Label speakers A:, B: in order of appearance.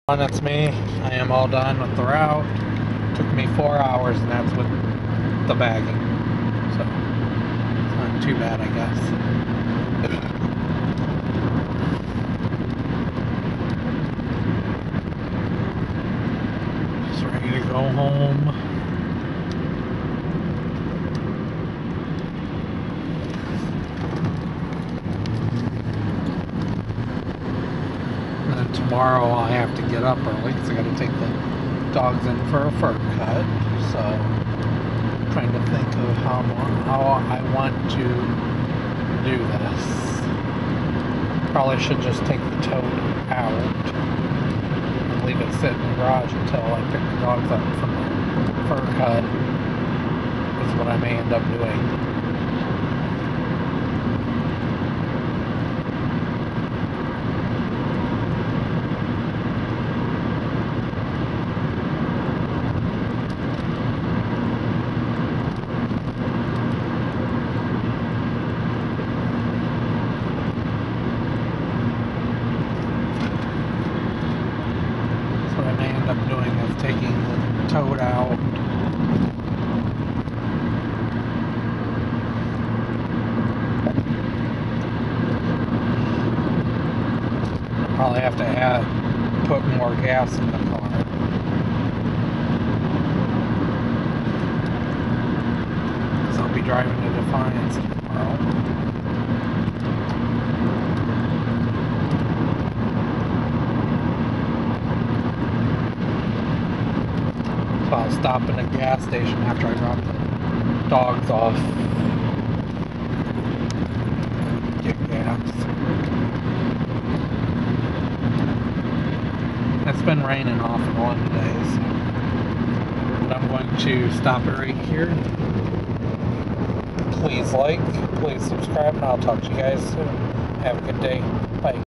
A: That's me. I am all done with the route. Took me 4 hours, and that's with the bagging. So it's not too bad, I guess. Just ready to go home. And then tomorrow I'll have to get up early because I got to take the dogs in for a fur cut. So I'm trying to think of how I want to do this. Probably should just take the tote out and leave it sit in the garage until I pick the dogs up from the fur cut. Is what I may end up doing. Up doing is taking the tote out. I'll probably have to put more gas in the car. So I'll be driving to Defiance tomorrow. So I'll stop in a gas station after I drop the dogs off. Get gas. It's been raining off and on today, so. But I'm going to stop it right here. Please like, please subscribe, and I'll talk to you guys soon. Have a good day. Bye.